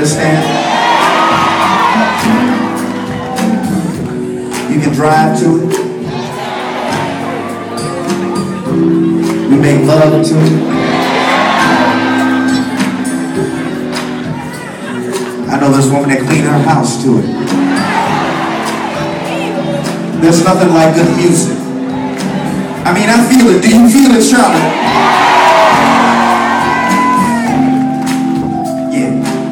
understand? You can drive to it. We make love to it. I know this woman that cleaned her house to it. There's nothing like good music. I mean, I feel it. Do you feel it, Charlotte? Yeah.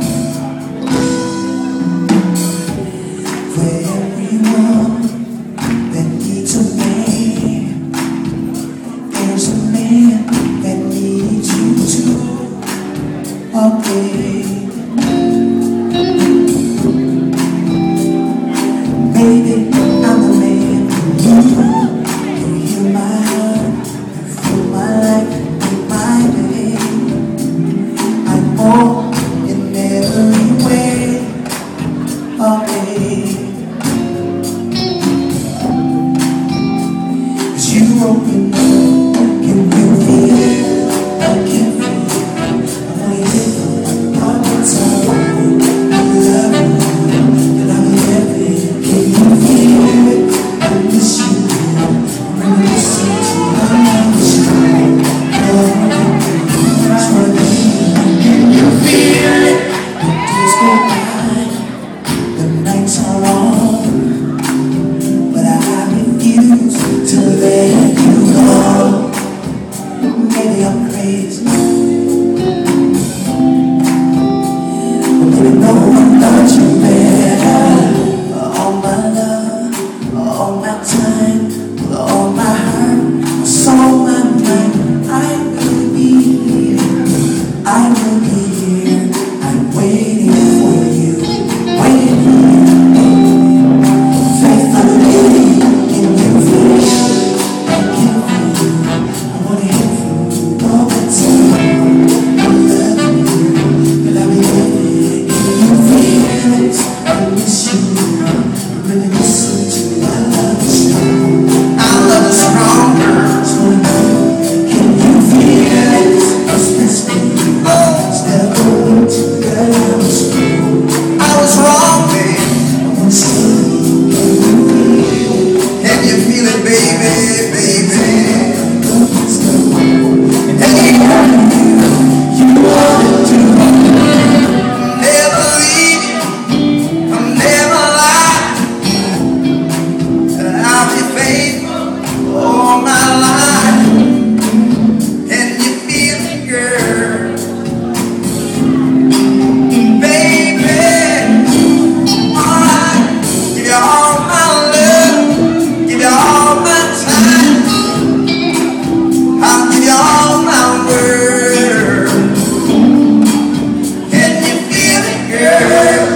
For everyone that needs a man, there's a man that needs you too. Okay. Baby, I'm the man for you. You hear my heart, you feel my life in my day. I'm more in every way. Okay. 'Cause you open up, can you feel it? I can feel it. I know you did all the time. I love you, and I'm living. Can you feel it? I miss you. I'm listening to my strong. Can you feel it? The days go by, the nights are long, but I refuse to let you go. Maybe I'm crazy, but baby, no one loves you better. All my love, all my time, all my heart, my soul, my mind, I will be here. I will be here. I'm waiting for you, waiting here. Faithfully, can you feel it? I can feel it. I wanna hear from you all the time. I love you, but I'll be waiting. Can you feel it? I miss you. Really listen to my love is strong. Our love is stronger. So can you feel it? It's this baby. Step into the love is strong. I was wrong, babe. I was still. Can you feel it, baby, baby? Hey, you wanted to. Never leave you. I'm never lie. I'll be faithful all my life. Can you feel it, girl? Baby, alright. Give you all my love, give you all my time. I'll give you all my word. Can you feel it, girl?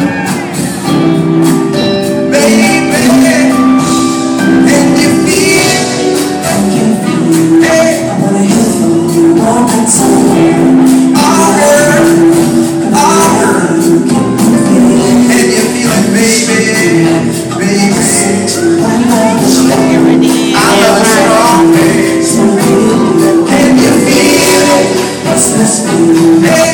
Baby, can you feel it? I can feel it. Hey, I wanna hear from you all the time. Oh, girl, can you feel it? Can you feel it, baby, baby? I love is strong, baby. Can you feel it? What's this feeling? Hey.